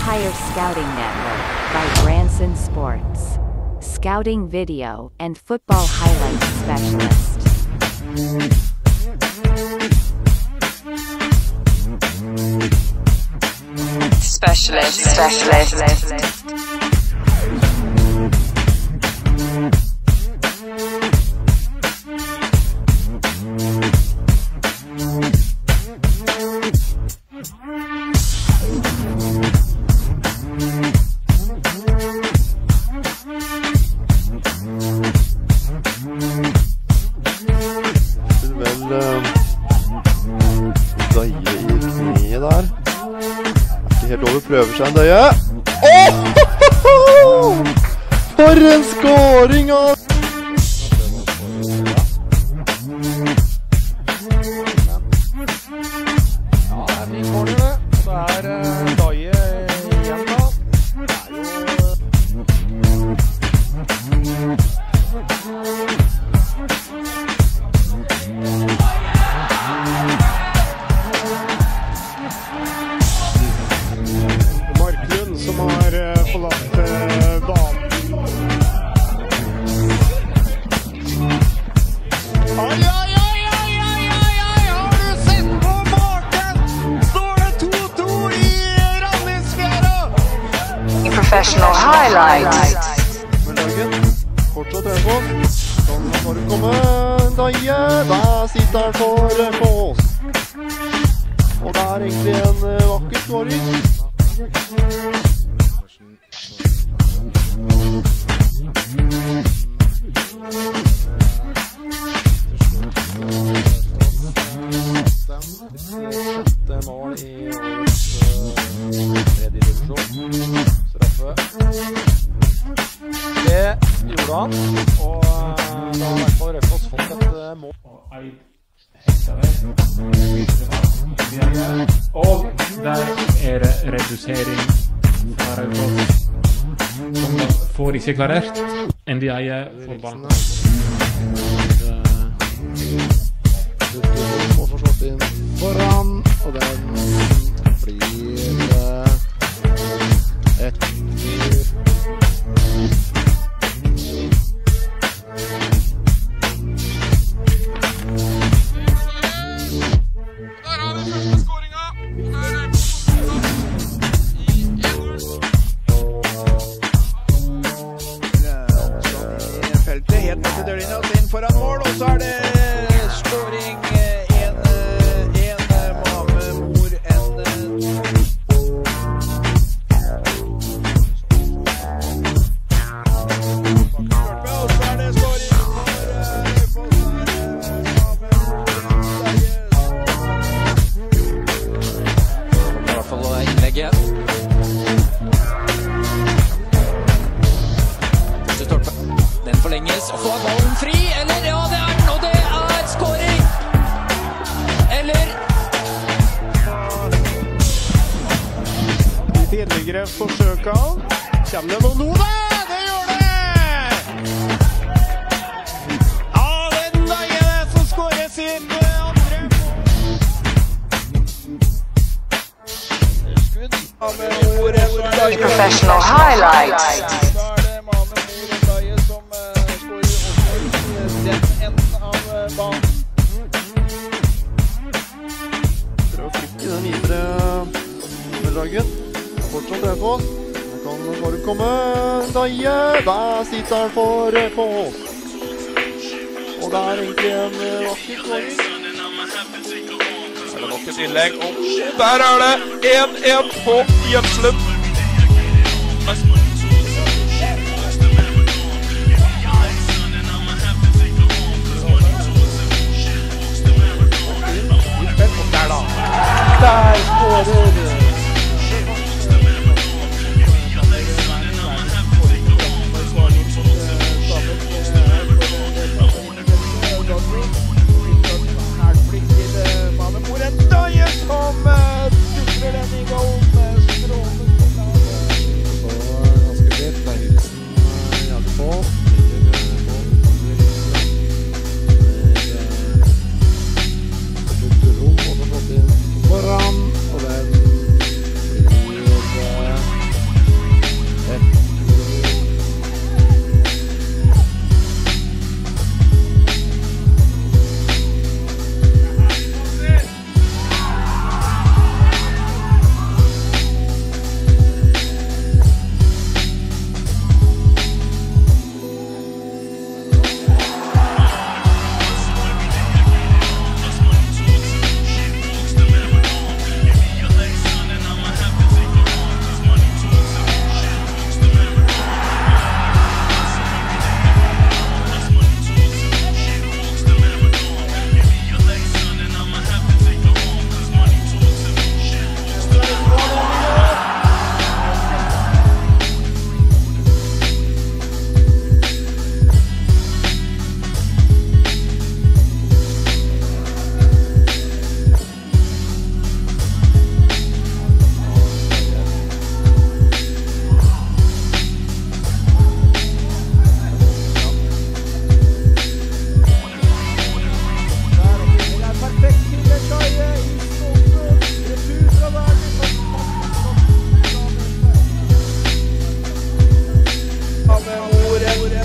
Empire Scouting Network by Branson Sports. Scouting video and football highlights specialist. Prøver seg en døye. For en skåring av! Ja, det er mye corner det. Og det er døye igjen da. Som har forlatt banen. Ai, har du sett på maken? Står det 2-2 i Rannisfjæra? Professional highlights. Men Lagen, fortsatt Hønefoss. Kan bare komme Daie. Der sitter han for Foss. Og det er egentlig en vakker skåring. Sjette mål i årets tredje divisjon. Straffe. Det gjorde han, og da har i hvert fall Rødfoss fått et mål. Og der er det redusering fra Rødfoss, som får ikke klarert enn de eier for banen. Må få slått inn foran, og den blir etter. Helt ned til dørlinja og inn foran mål, og så er det skåring. En Mamemor, og så er det skåring I hvert fall innlegget. Den forlenges, og så er ballen fri, eller? Ja, det er den, og det er skåring! Eller? De tidligere forsøkene. Kommer det noe nå da? Det gjør det! Ja, den dagen er det som skårer sitt andre. Professional highlights. Prøv å flikke den videre med Lagen. Fortsatt Hønefoss. Det kan bare komme Daie. Der sitter han for Foss. Og det er egentlig en vakker skåring. Er det nok et innlegg? Og der er det 1-1 på Gjødselen. Der skårer Mamemor, en Daie som dukler den i gang med strålende. Ganske bredt, Bergelsen jager på. Rom, og så fått inn foran, og den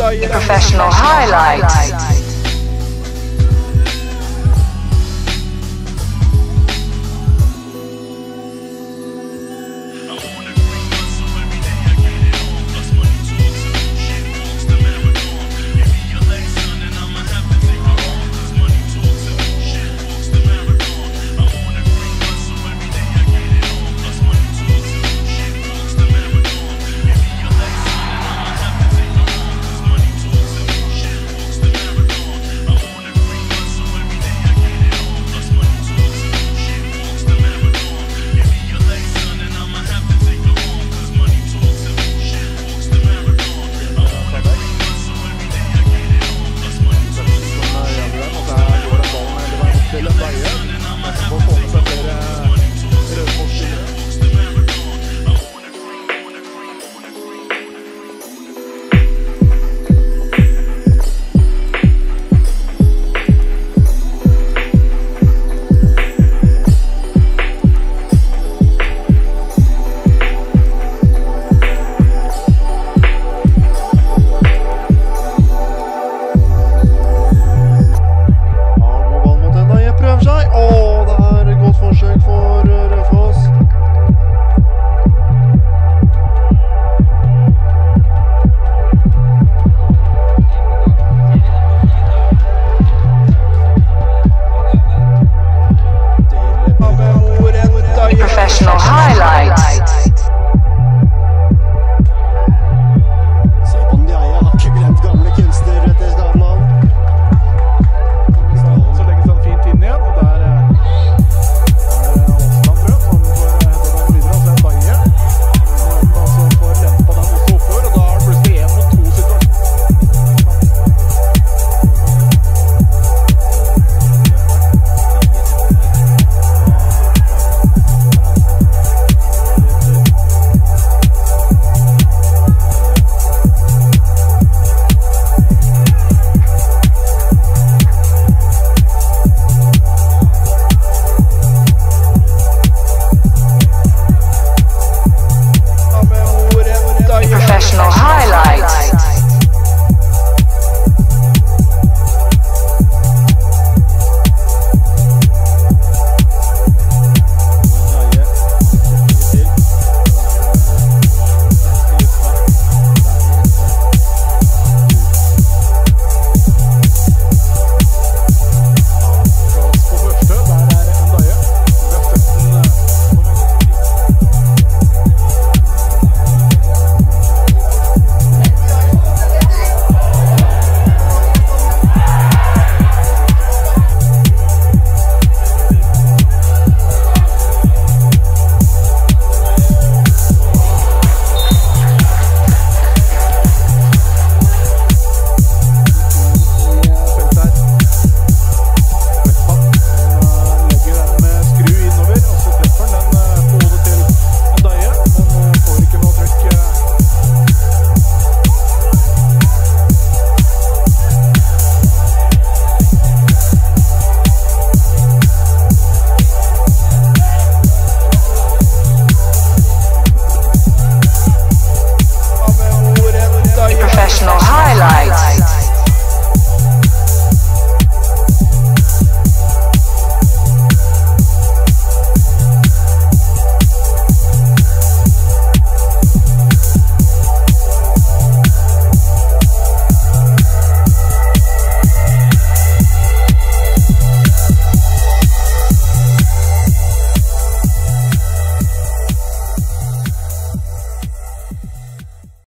Daje. Professional highlights.